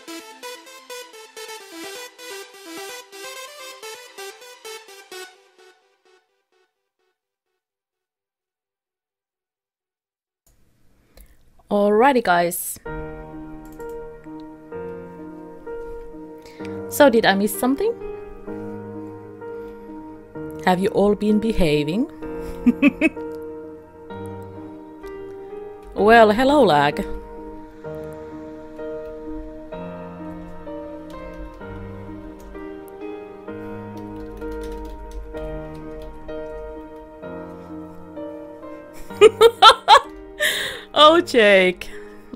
Alrighty, guys. So, did I miss something? Have you all been behaving? Well, hello, lag. Oh, Jake.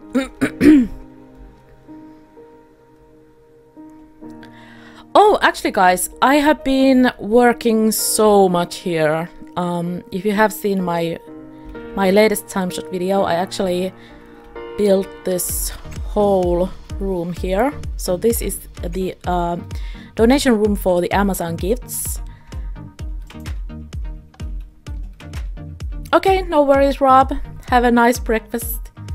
Oh, actually, guys, I have been working so much here. If you have seen my latest TimeShot video, I actually built this whole room here. So this is the donation room for the Amazon gifts. Okay, no worries, Rob. Have a nice breakfast.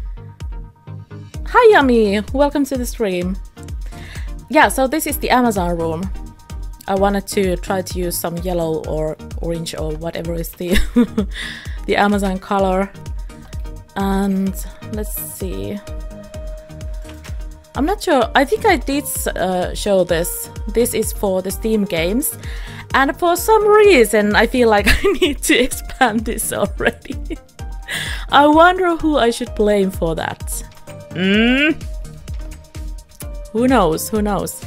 Hi, Yummy! Welcome to the stream. Yeah, so this is the Amazon room. I wanted to try to use some yellow or orange or whatever is the the Amazon color. And let's see. I'm not sure. I think I did show this. This is for the Steam games. And for some reason, I feel like I need to expand this already. I wonder who I should blame for that. Who knows? Who knows?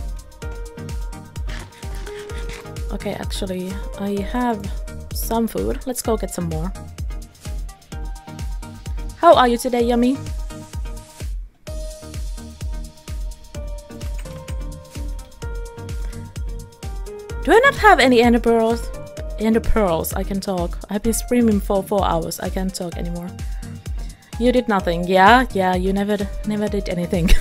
Okay, actually, I have some food. Let's go get some more. How are you today, Yummy? Do I not have any ender pearls? Ender pearls, I can talk. I've been streaming for 4 hours. I can't talk anymore. You did nothing. Yeah, you never did anything.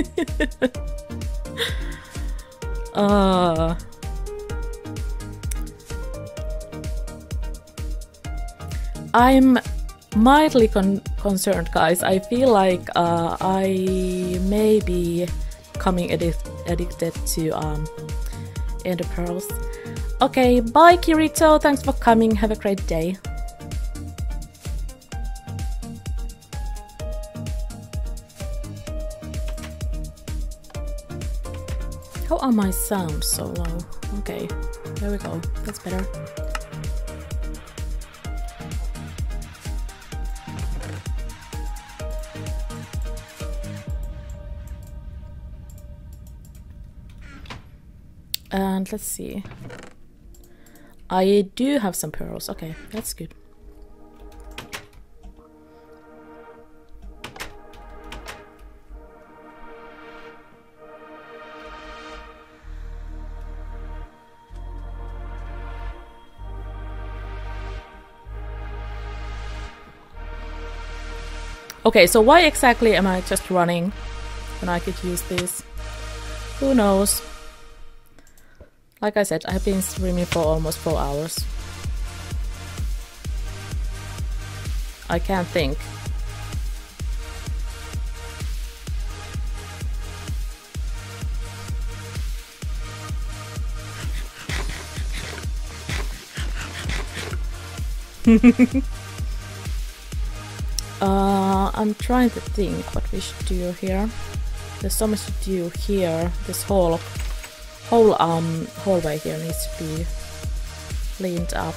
I'm mildly concerned, guys. I feel like I may be becoming addicted to ender pearls. Okay, bye Kirito, thanks for coming, have a great day. How are my sounds so low? Okay, there we go, that's better. And let's see. I do have some pearls. Okay, that's good. Okay, so why exactly am I just running when I could use this? Who knows? Like I said, I've been streaming for almost 4 hours. I can't think. I'm trying to think what we should do here. There's so much to do here. This whole hallway here needs to be cleaned up.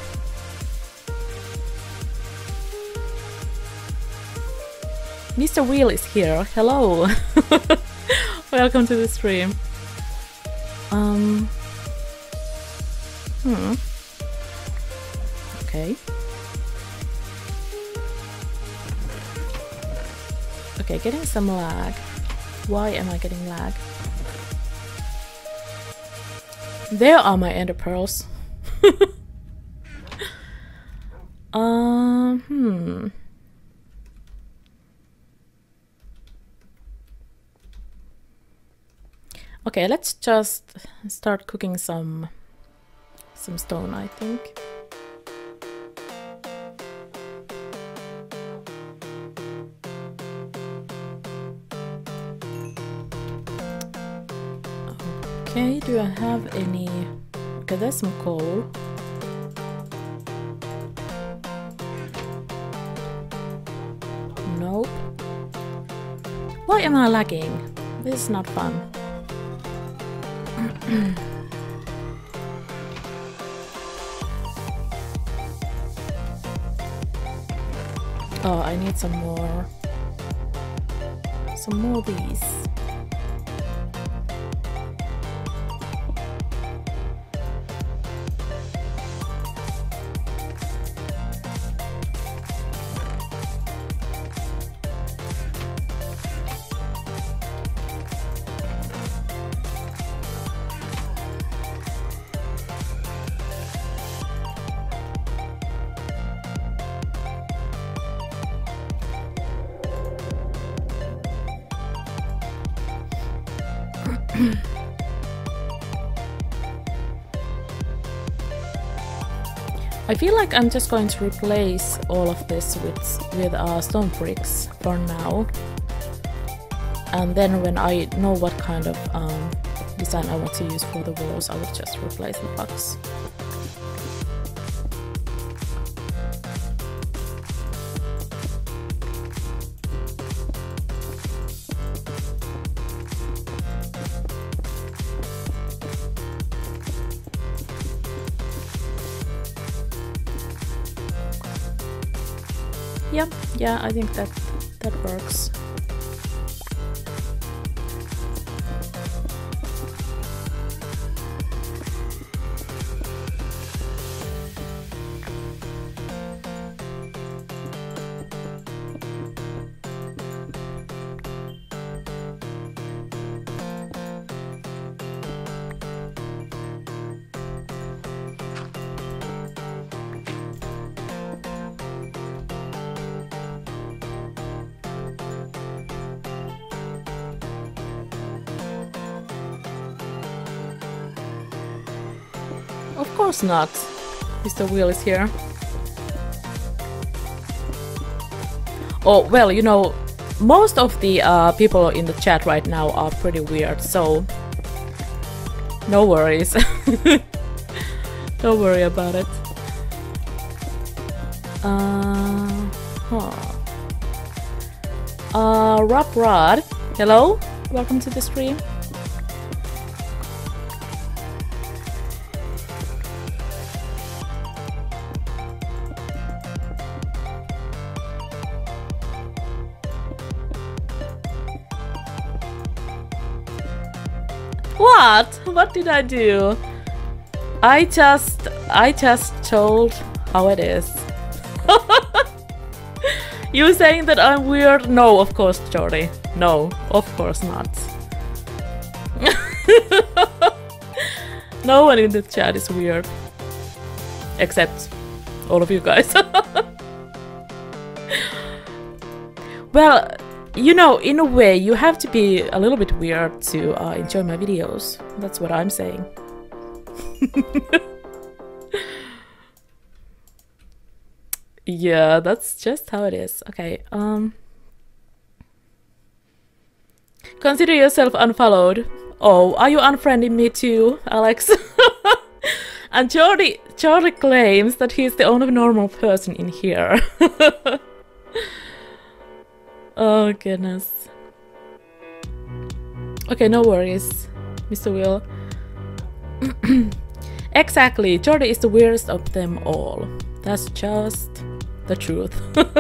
Mr. Wheel is here. Hello. Welcome to the stream. Okay. Okay, getting some lag. Why am I getting lag? There are my ender pearls. Okay, let's just start cooking some stone, I think. Okay, do I have any... Okay, there's some coal. Nope. Why am I lagging? This is not fun. Oh, I need some more. Some more of these. I feel like I'm just going to replace all of this with stone bricks for now, and then when I know what kind of design I want to use for the walls, I will just replace the blocks. Yeah, I think that works. Of course not. Mr. Wheel is here. Oh, well, you know, most of the people in the chat right now are pretty weird, so no worries. Don't worry about it. Rob Rod, hello, welcome to the stream. What did I do? I just told how it is. You saying that I'm weird? No, of course, Jordy. No, of course not. No one in the chat is weird. Except all of you guys. Well, you know, in a way, you have to be a little bit weird to enjoy my videos. That's what I'm saying. Yeah, that's just how it is. Okay, consider yourself unfollowed. Oh, are you unfriending me too, Alex? And Jordy claims that he's the only normal person in here. Oh goodness. Okay, no worries, Mr. Will. Exactly, Jordy is the weirdest of them all. That's just the truth.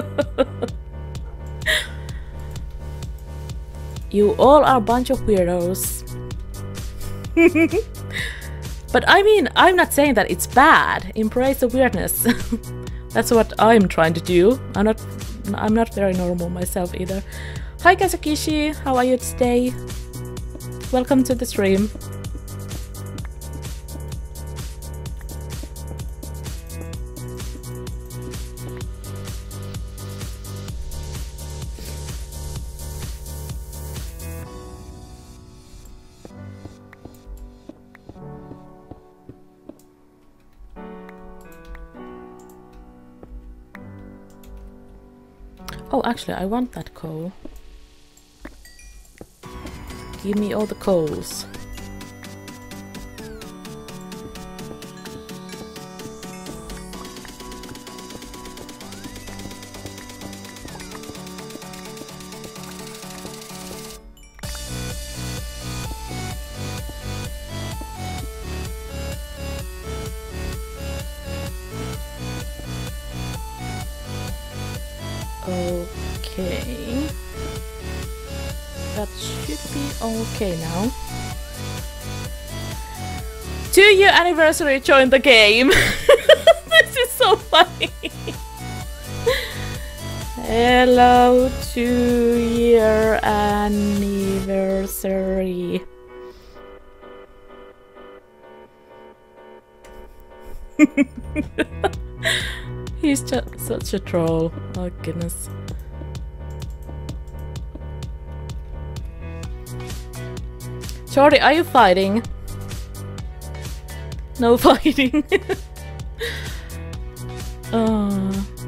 You all are a bunch of weirdos. But I mean, I'm not saying that it's bad. Embrace the weirdness. That's what I'm trying to do. I'm not very normal myself either. Hi Kazakishi, how are you today? Welcome to the stream. Oh, actually, I want that coal. Give me all the coals. Okay. That should be okay now. 2-year anniversary, join the game. This is so funny. Hello, 2-year anniversary. He's just such a troll. Oh goodness. Jordi, are you fighting? No fighting. Oh.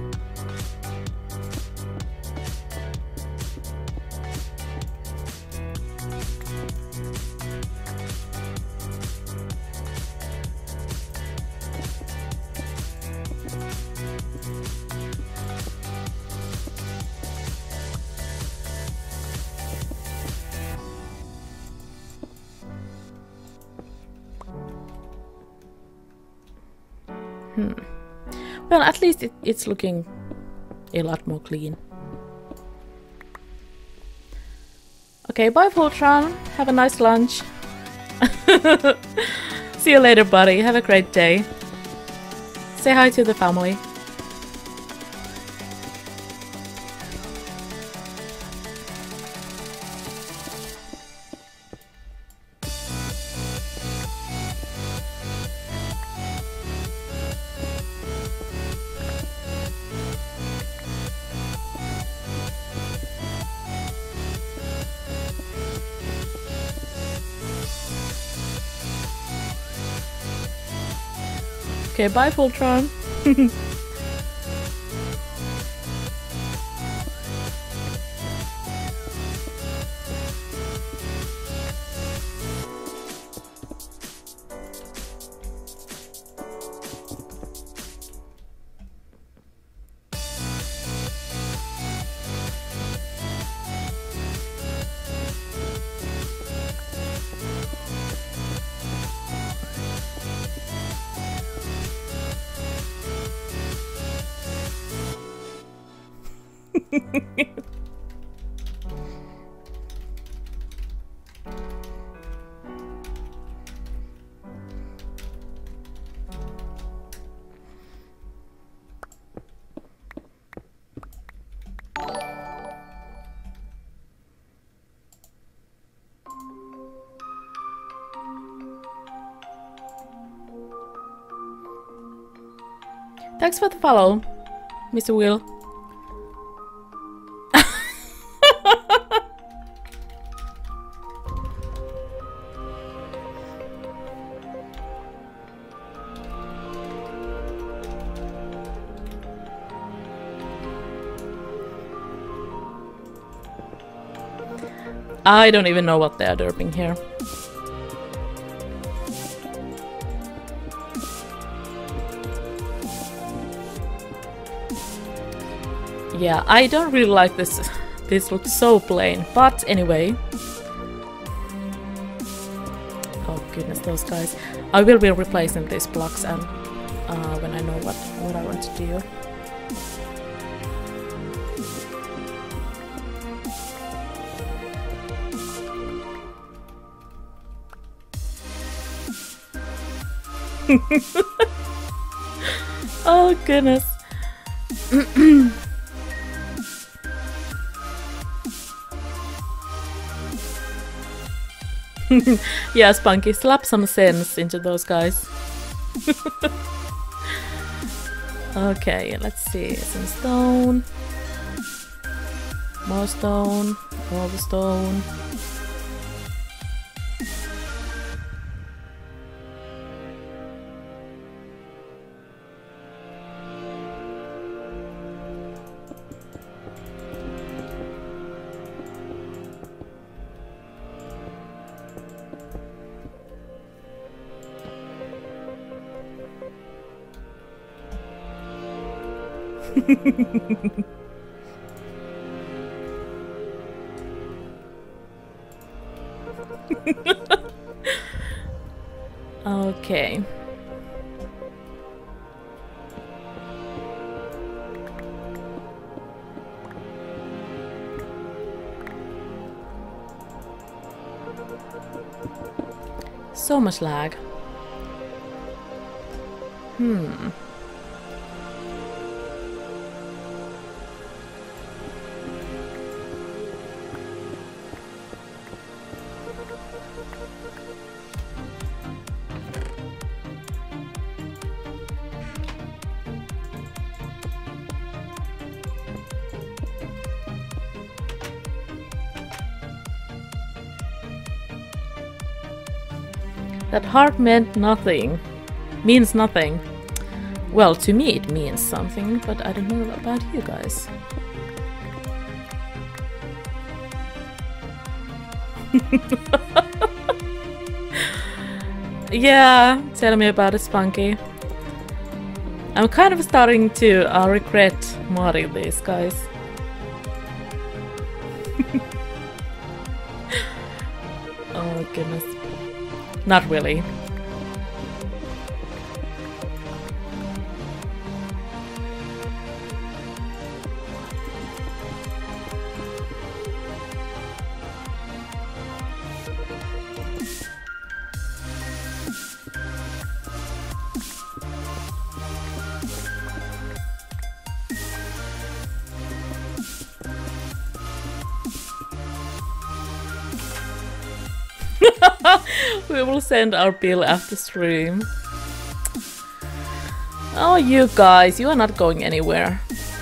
Well, at least it's looking a lot more clean. Okay, bye Voltron. Have a nice lunch. See you later, buddy. Have a great day. Say hi to the family. Okay, bye Voltron. Thanks for the follow, Mr. Will. I don't even know what they are derping here. Yeah, I don't really like this. This looks so plain. But anyway. Oh goodness, those guys. I will be replacing these blocks and when I know what I want to do. Oh goodness. Yeah, Spunky, slap some sense into those guys. Okay, let's see. Some stone. More stone. All the stone. Okay. So much lag. That heart meant nothing. Means nothing. Well, to me it means something, but I don't know about you guys. Yeah, tell me about it, Spunky. I'm kind of starting to regret modding these guys. Oh goodness. Not really. We will send our bill after stream. Oh, you guys, you are not going anywhere.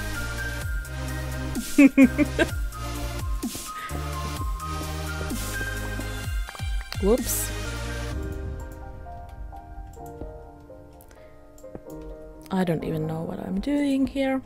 Whoops. I don't even know what I'm doing here.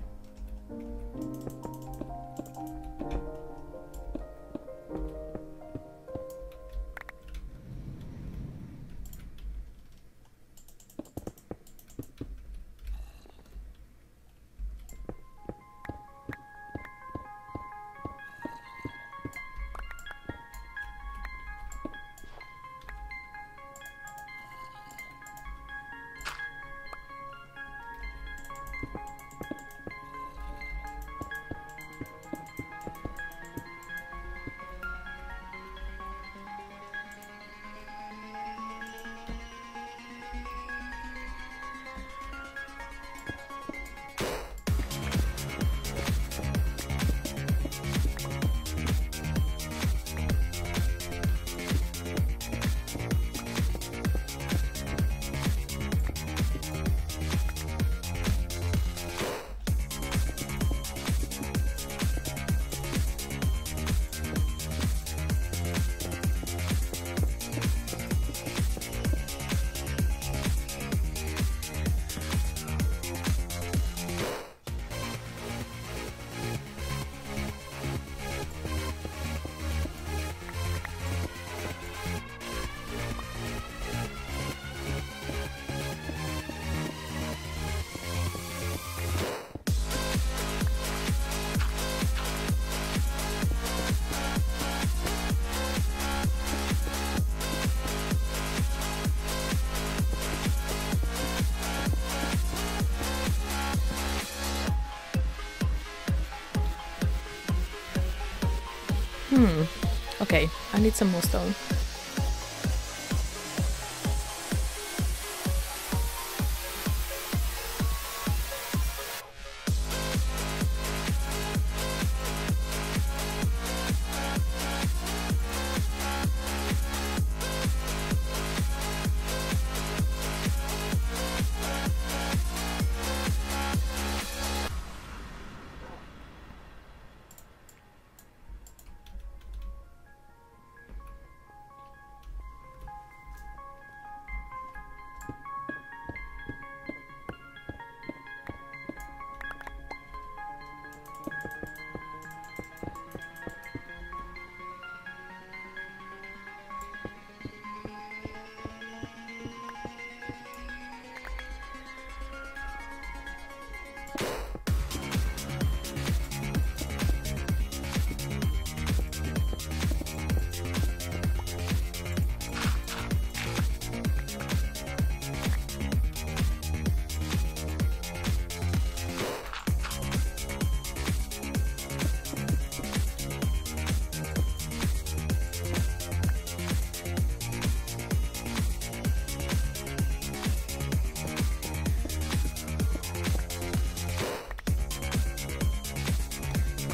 Okay, I need some more stone.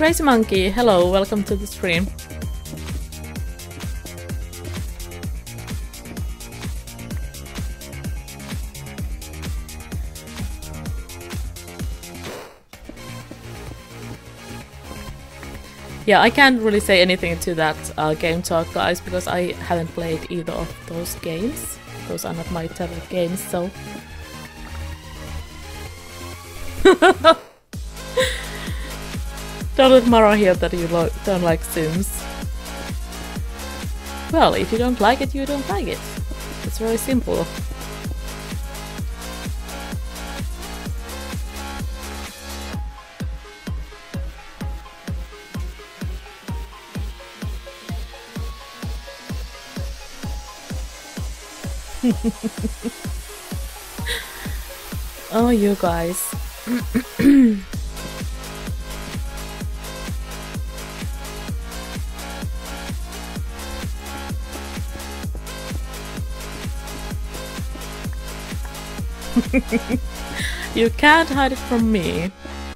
Crazy Monkey, hello, welcome to the stream. Yeah, I can't really say anything to that game talk, guys, because I haven't played either of those games. Those are not my type of games, so... Don't let Mara hear that you don't like Sims. Well, if you don't like it, you don't like it. It's very simple. Oh, you guys. You can't hide it from me.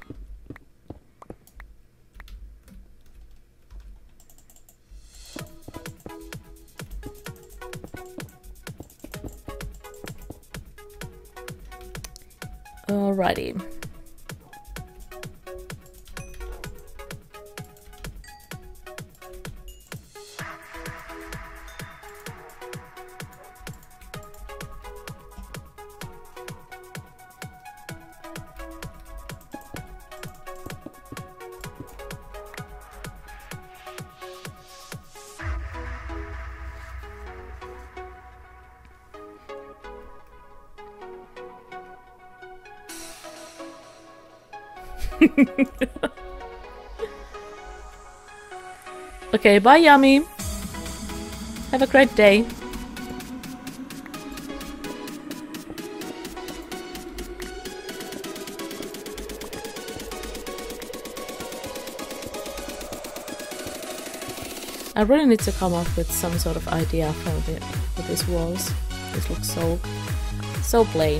Alrighty. Okay, bye Yummy. Have a great day. I really need to come up with some sort of idea for these walls. This looks so plain.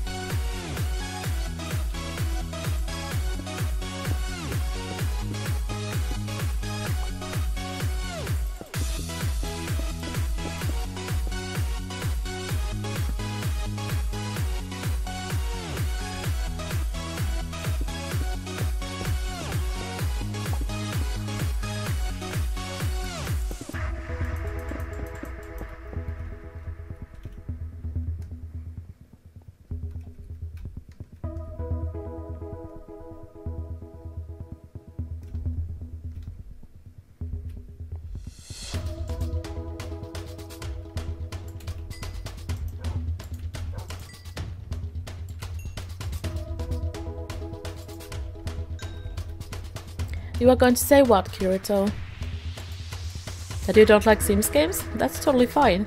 You are going to say what, Kirito? That you don't like Sims games? That's totally fine.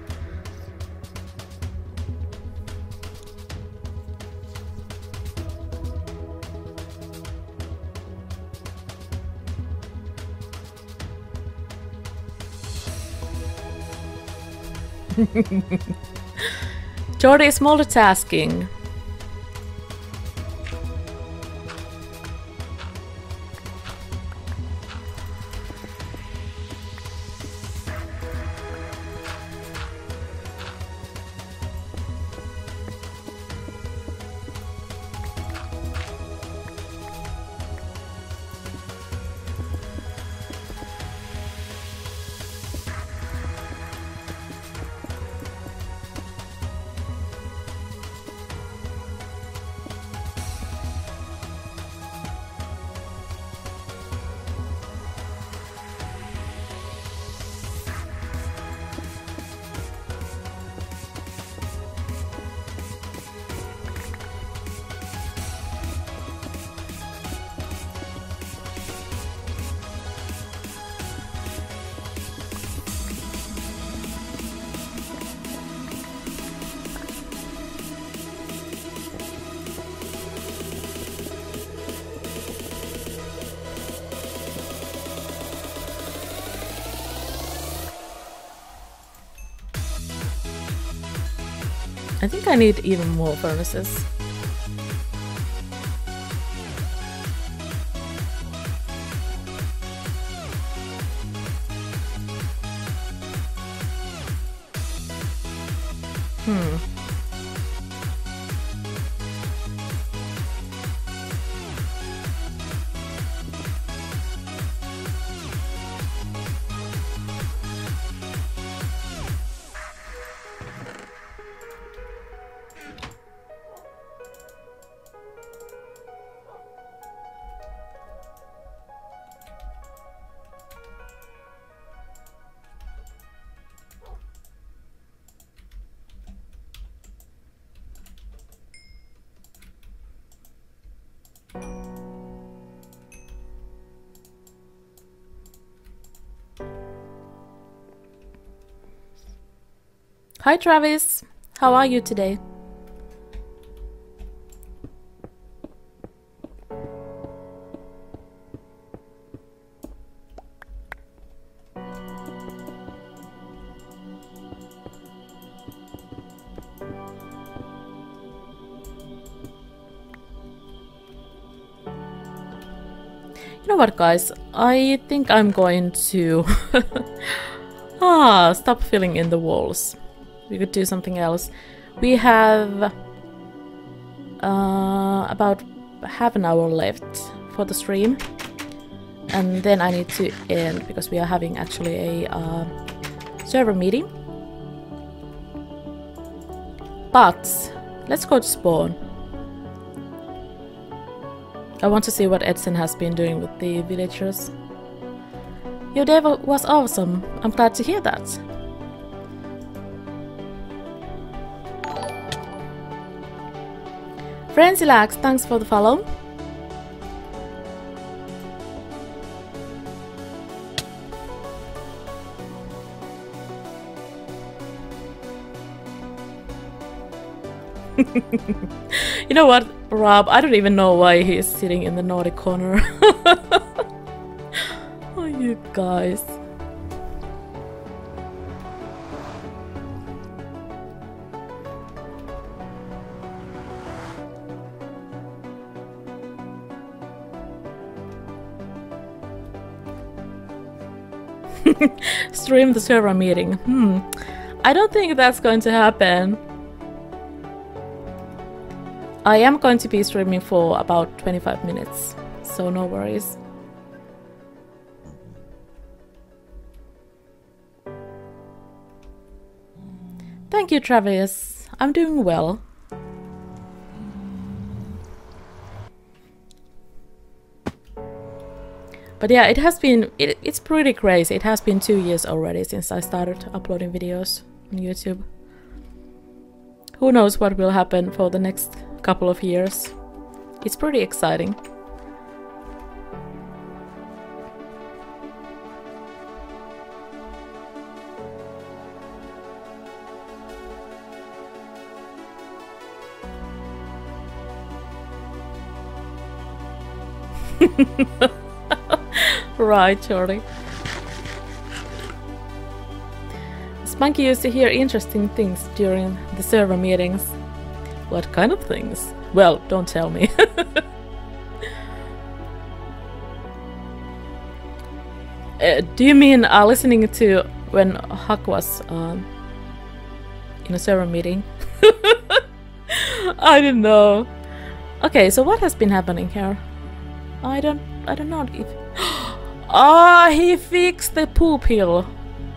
Jordi is multitasking. I think I need even more furnaces. Hi Travis, how are you today? You know what, guys? I think I'm going to stop filling in the walls. We could do something else. We have about half an hour left for the stream, and then I need to end because we are having actually a server meeting. But let's go to spawn. I want to see what Edson has been doing with the villagers. Your day was awesome. I'm glad to hear that. Frenzylax, thanks for the follow. You know what, Rob? I don't even know why he is sitting in the Nordic corner. Oh, you guys. Stream the server meeting. I don't think that's going to happen. I am going to be streaming for about 25 minutes, so no worries. Thank you, Travis. I'm doing well. But yeah, it has been, it's pretty crazy. It has been 2 years already since I started uploading videos on YouTube. Who knows what will happen for the next couple of years. It's pretty exciting. Right, Charlie. Spunky used to hear interesting things during the server meetings. What kind of things? Well, don't tell me. Do you mean listening to when Huck was in a server meeting? I don't know. Okay, so what has been happening here? I don't know if... Ah, he fixed the poop hill.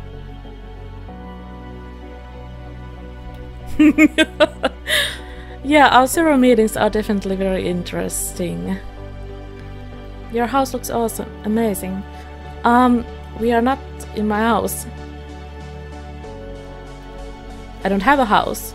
Yeah, our server meetings are definitely very interesting. Your house looks awesome, amazing. We are not in my house. I don't have a house.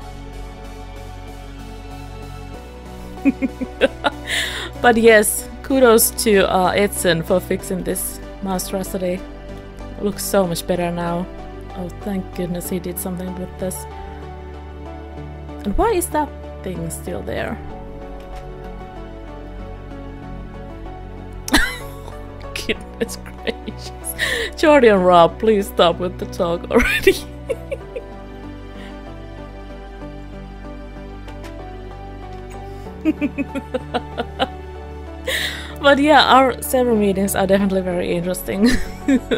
But yes, kudos to Edson for fixing this monstrosity. It looks so much better now. Oh, thank goodness he did something with this. And why is that thing still there? Goodness gracious. Jordy and Rob, please stop with the talk already. But yeah, our server meetings are definitely very interesting.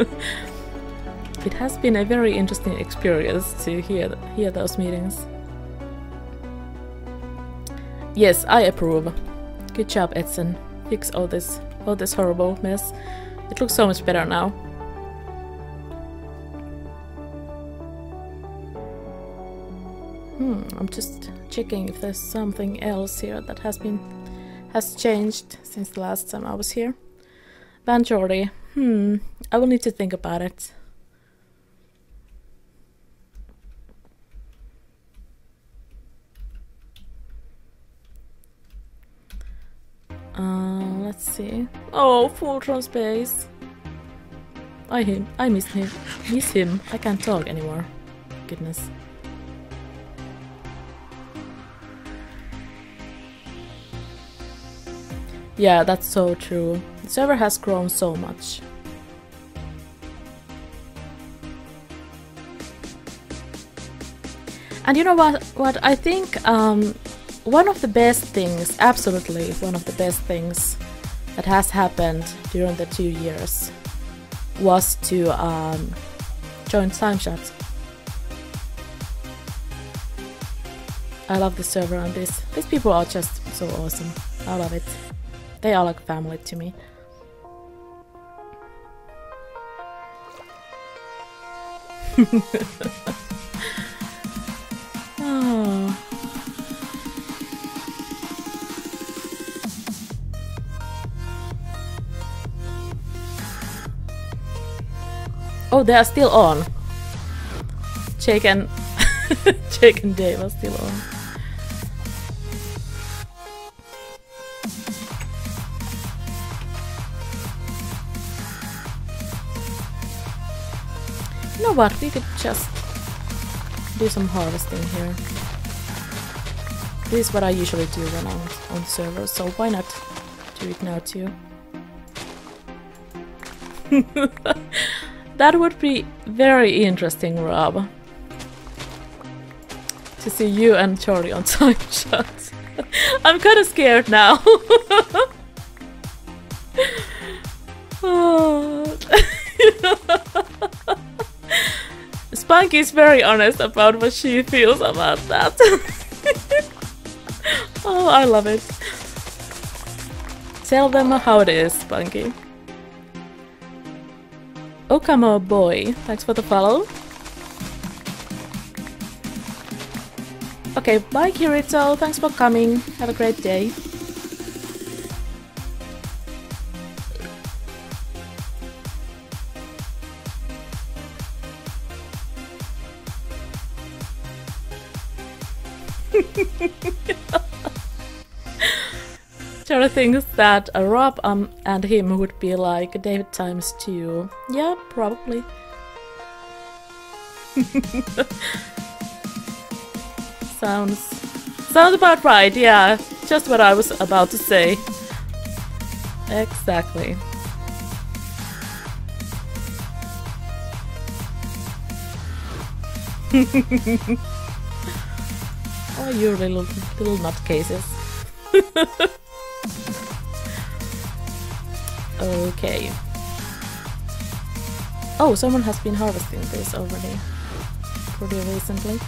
It has been a very interesting experience to hear those meetings. Yes, I approve. Good job, Edson. Fix all this horrible mess. It looks so much better now. I'm just checking if there's something else here that has changed since the last time I was here. Banjori. I will need to think about it. Let's see. Oh, Fultron Space. I miss him. I can't talk anymore. Goodness. Yeah, that's so true. The server has grown so much. And you know what? I think one of the best things, absolutely one of the best things that has happened during the 2 years was to join TimeShot. I love the server and these people are just so awesome. I love it. They are like family to me. Oh. Oh, they are still on. Jake and Dave are still on. You know what? We could just do some harvesting here. This is what I usually do when I'm on the server, so why not do it now too? That would be very interesting, Rob. To see you and Charlie on TimeShot. I'm kind of scared now. Oh. Spunky is very honest about what she feels about that. Oh, I love it. Tell them how it is, Spunky. Okamo boy, thanks for the follow. Okay, bye Kirito, thanks for coming. Have a great day. Charlie thinks that Rob and him would be like David times 2. Yeah, probably. Sounds about right, yeah. Just what I was about to say. Exactly. Oh, you little nutcases. Okay. Oh, someone has been harvesting this already pretty recently.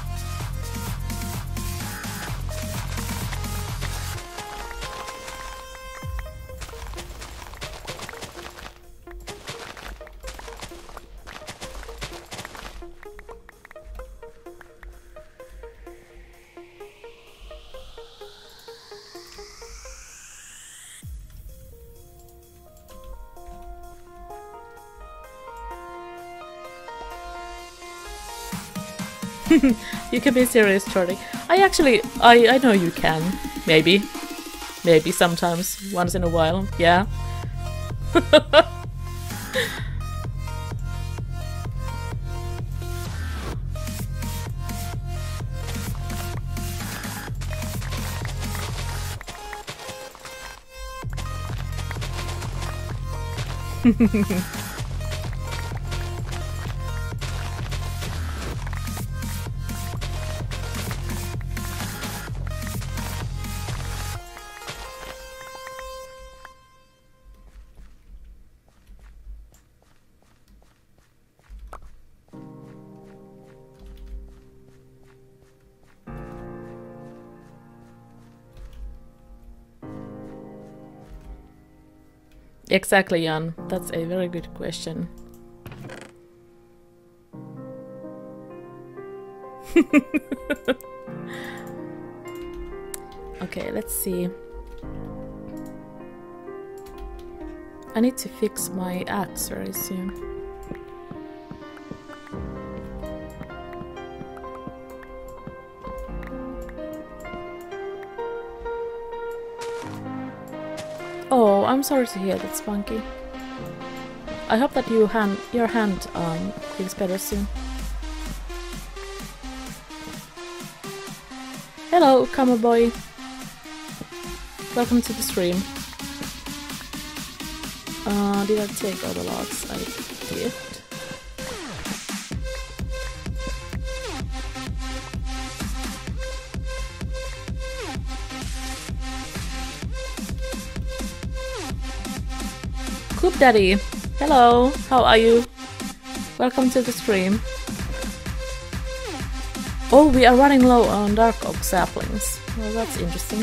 You can be serious, Charlie. I know you can. Maybe sometimes, once in a while, yeah. Exactly, Jan. That's a very good question. Okay, let's see. I need to fix my axe very soon. Oh, I'm sorry to hear that, Spunky. I hope that your hand feels better soon. Hello, Kama boy. Welcome to the stream. Did I take all the logs? I did. Coop Daddy, hello, how are you? Welcome to the stream. Oh, we are running low on dark oak saplings. Well, that's interesting.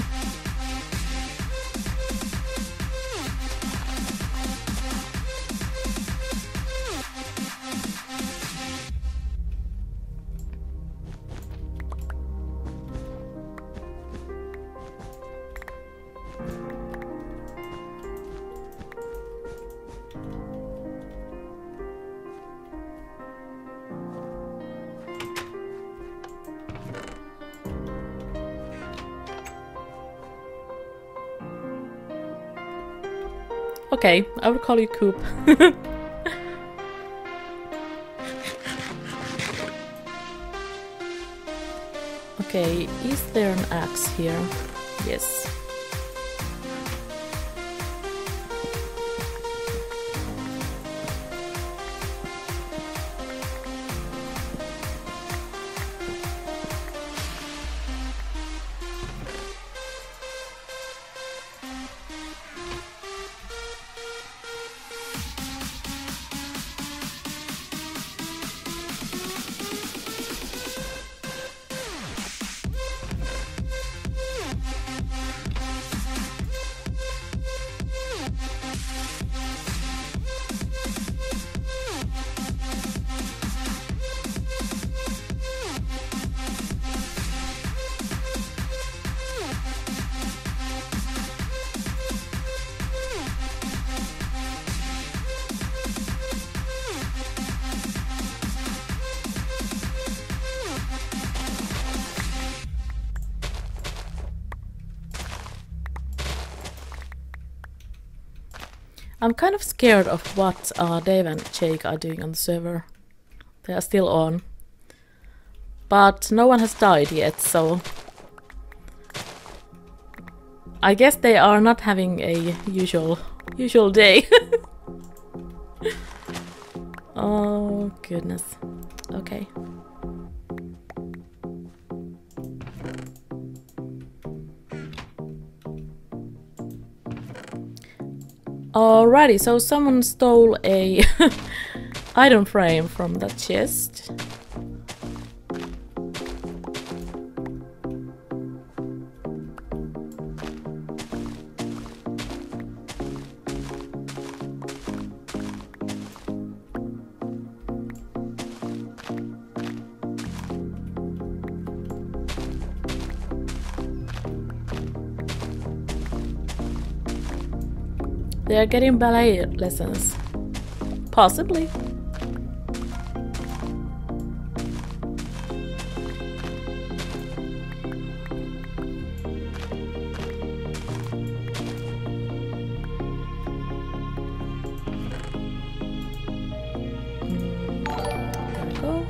Okay, I will call you Coop. Okay, is there an axe here? Yes. I'm kind of scared of what Dave and Jake are doing on the server. They are still on. But no one has died yet, so... I guess they are not having a usual day. Oh, goodness. Okay. Alrighty, so someone stole a item frame from that chest. They are getting ballet lessons. Possibly. There we go.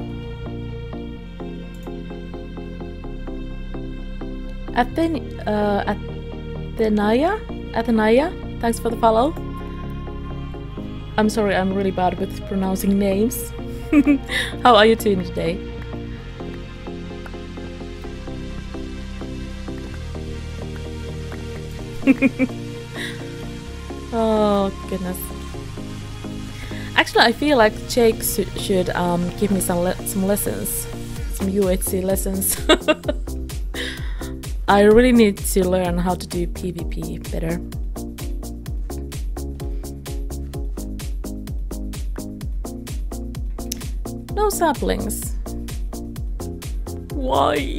Athenaya, thanks for the follow. I'm sorry, I'm really bad with pronouncing names. How are you doing today? Oh, goodness. Actually, I feel like Jake should give me some lessons. Some UHC lessons. I really need to learn how to do PvP better. No saplings. Why?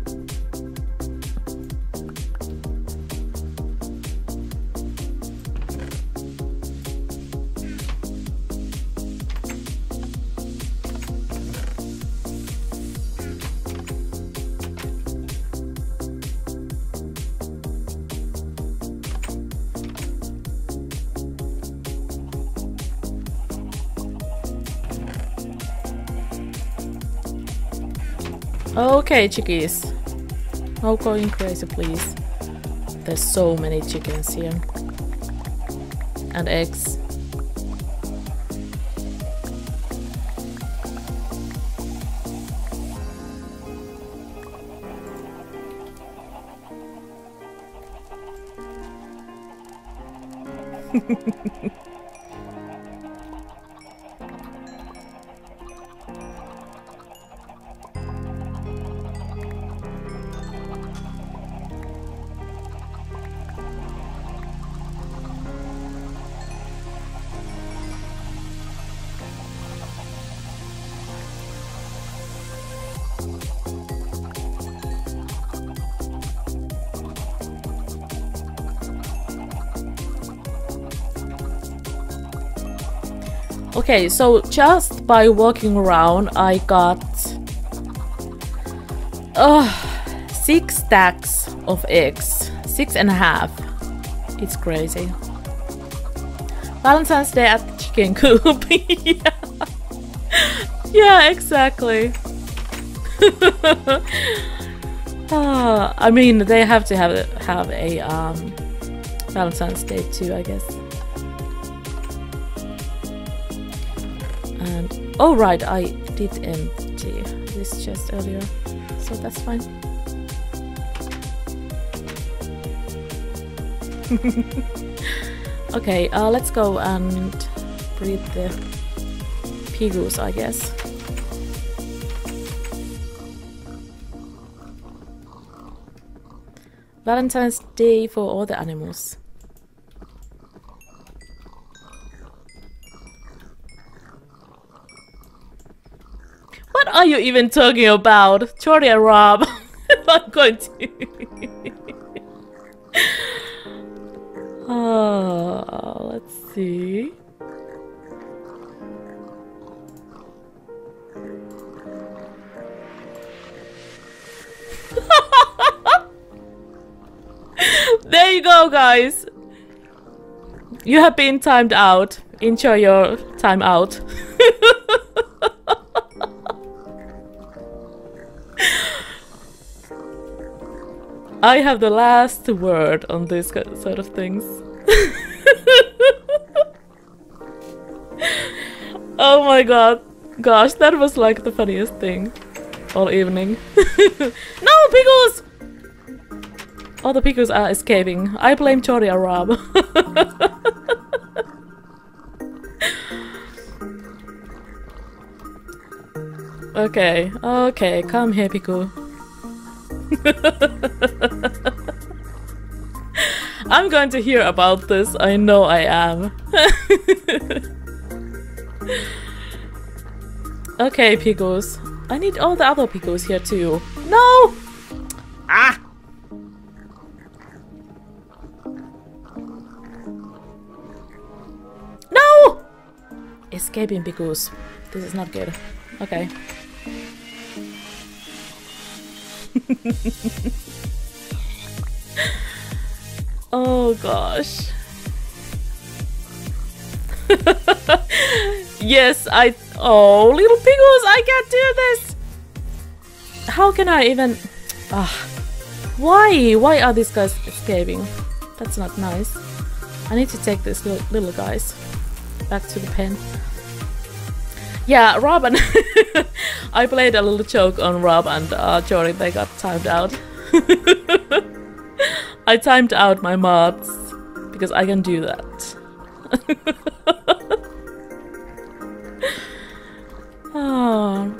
Okay, chickies. No going crazy, please. There's so many chickens here. And eggs. Okay, so just by walking around, I got 6 stacks of eggs. 6.5. It's crazy. Valentine's Day at the chicken coop. Yeah. Yeah, exactly. I mean, they have to have a Valentine's Day too, I guess. And oh right, I did empty this chest earlier, so that's fine. Okay, let's go and breed the pigus, I guess. Valentine's Day for all the animals. What are you even talking about? Jordy and Rob. I'm going to... let's see. There you go, guys. You have been timed out. Enjoy your time out. I have the last word on this sort of things. Oh my god. Gosh, that was like the funniest thing all evening. No, pickles! All the pickles are escaping. I blame Jordy and Rob. Okay, okay, come here, pickle. I'm going to hear about this. I know I am. Okay, pickles. I need all the other pickles here too. No! Ah! No! Escaping pickles. This is not good. Okay. Oh gosh. Yes, oh, little pickles, I can't do this. How can I even... Why are these guys escaping? That's not nice. I need to take these little guys back to the pen. Yeah, Rob and... I played a little joke on Rob and Jordy, they got timed out. I timed out my mods because I can do that. Oh.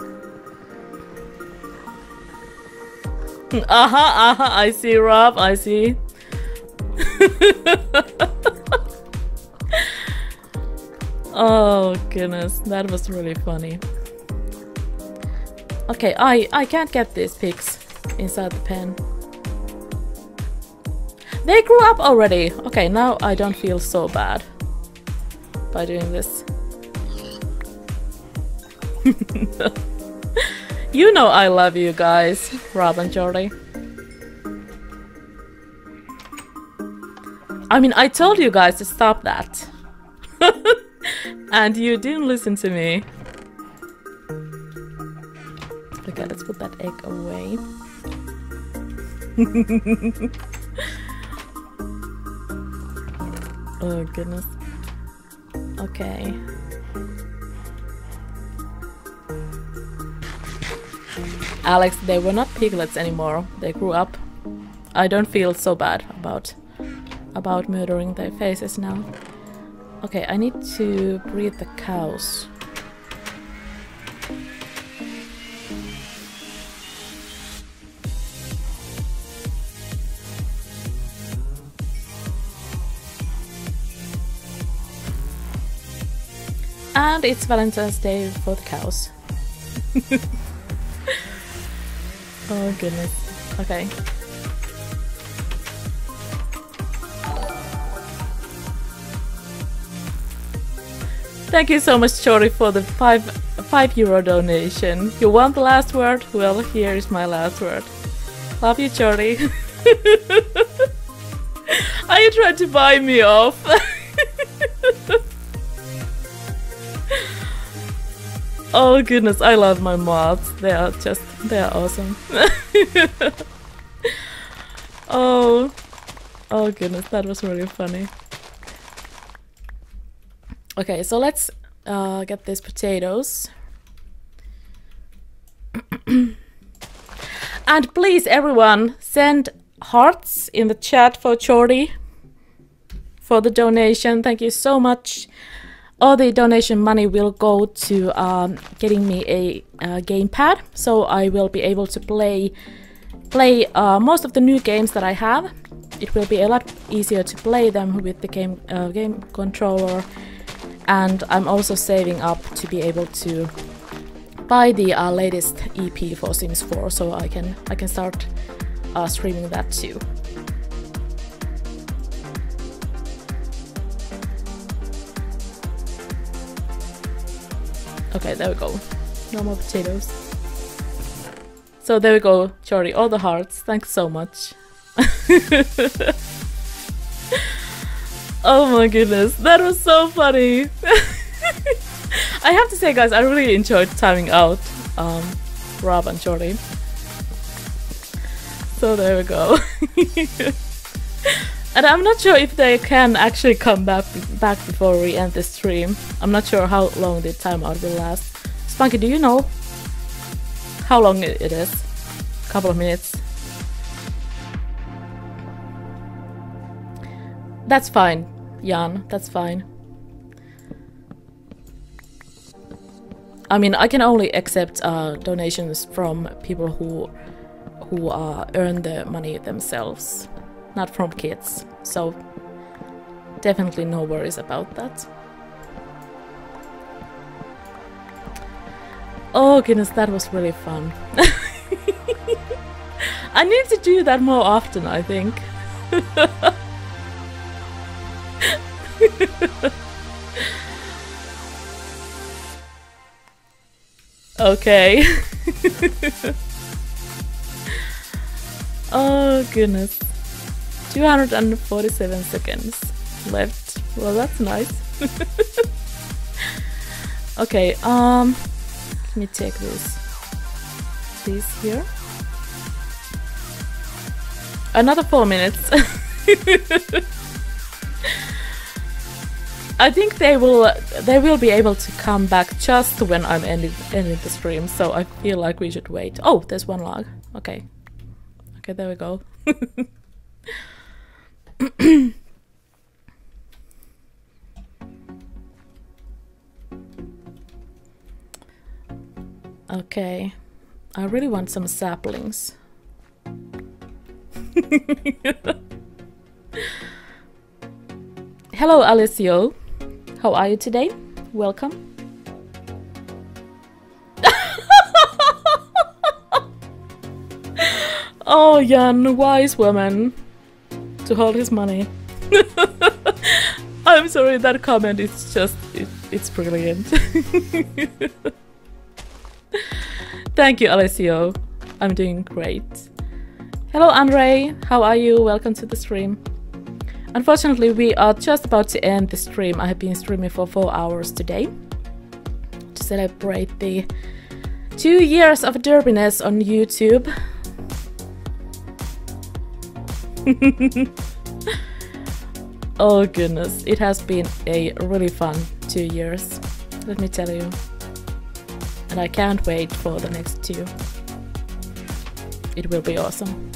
I see, Rob, I see. Oh goodness, that was really funny. Okay, I can't get these pigs inside the pen. They grew up already. Okay, now I don't feel so bad by doing this. You know I love you guys, Rob and Jordy. I mean, I told you guys to stop that. And you didn't listen to me. Okay, let's put that egg away. Oh goodness. Okay. Alex, they were not piglets anymore. They grew up. I don't feel so bad about murdering their faces now. Okay, I need to breed the cows. And it's Valentine's Day for the cows. Oh goodness. Okay. Thank you so much, Chori, for the €5 donation. You want the last word? Well, here is my last word. Love you, Chori. Are you trying to buy me off? Oh goodness, I love my mods. They are awesome. Oh goodness, that was really funny. Okay, so let's get these potatoes. And please, everyone, send hearts in the chat for Chordy for the donation. Thank you so much. All the donation money will go to getting me a gamepad, so I will be able to play most of the new games that I have. It will be a lot easier to play them with the game controller, and I'm also saving up to be able to buy the latest EP for Sims 4, so I can start streaming that too. Okay, there we go. No more potatoes. So there we go, Chori, all the hearts. Thanks so much. Oh my goodness, that was so funny. I have to say, guys, I really enjoyed timing out Rob and Chori. So there we go. And I'm not sure if they can actually come back before we end the stream. I'm not sure how long the timeout will last. Spunky, do you know how long it is? A couple of minutes. That's fine, Jan. That's fine. I mean, I can only accept donations from people who earn the money themselves. Not from kids, so definitely no worries about that. Oh goodness, that was really fun. I need to do that more often, I think. Okay. Oh goodness. 247 seconds left. Well, that's nice. Okay, let me take these here. Another 4 minutes. I think they will be able to come back just when I'm ending the stream, so I feel like we should wait. Oh, there's one log. Okay. Okay, there we go. Okay, I really want some saplings. Hello, Alessio. How are you today? Welcome. Oh, Jan, wise woman to hold his money. I'm sorry, that comment is just, it's brilliant. Thank you, Alessio. I'm doing great. Hello, Andre. How are you? Welcome to the stream. Unfortunately, we are just about to end the stream. I have been streaming for 4 hours today to celebrate the 2 years of derpiness on YouTube. Oh goodness, it has been a really fun 2 years, let me tell you. And I can't wait for the next 2. It will be awesome.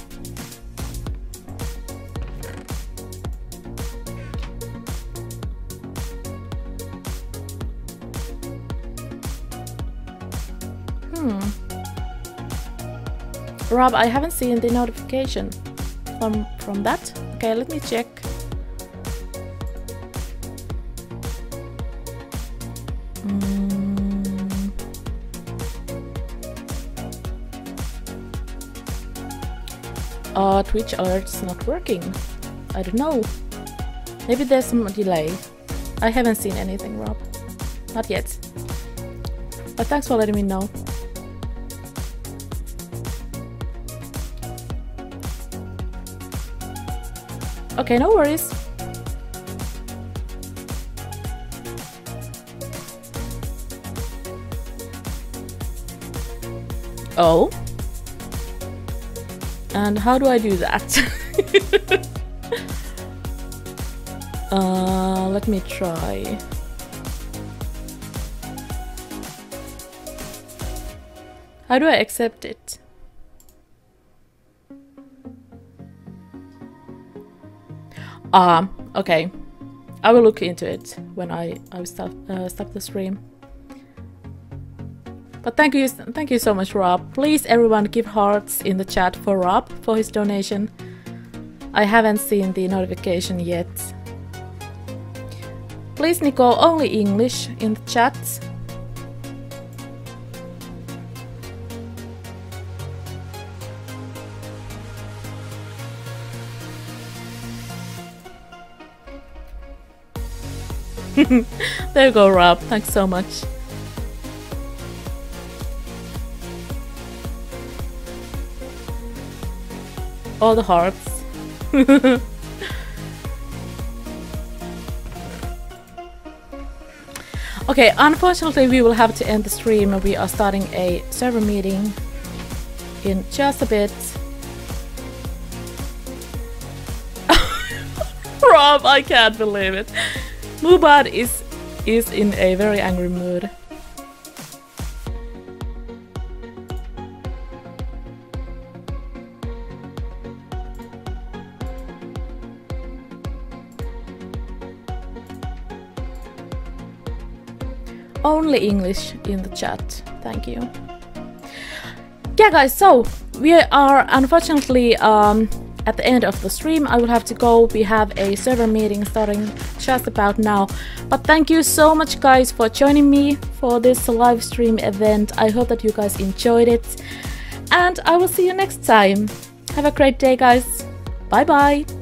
Rob, I haven't seen the notification from that. Okay, let me check. Twitch alerts not working. I don't know. Maybe there's some delay. I haven't seen anything, Rob. Not yet. But thanks for letting me know. Okay, no worries. Oh. And how do I do that? Let me try. How do I accept it? Okay. I will look into it when I stop the stream. But thank you so much, Rob. Please, everyone, give hearts in the chat for Rob for his donation. I haven't seen the notification yet. Please, Nicole, only English in the chat. There you go, Rob. Thanks so much. All the hearts. Okay, unfortunately we will have to end the stream. We are starting a server meeting in just a bit. Rob, I can't believe it. Mubad is in a very angry mood. Only English in the chat. Thank you. Yeah, guys, so we are unfortunately at the end of the stream. I will have to go. We have a server meeting starting just about now. But thank you so much, guys, for joining me for this live stream event. I hope that you guys enjoyed it. And I will see you next time. Have a great day, guys. Bye bye.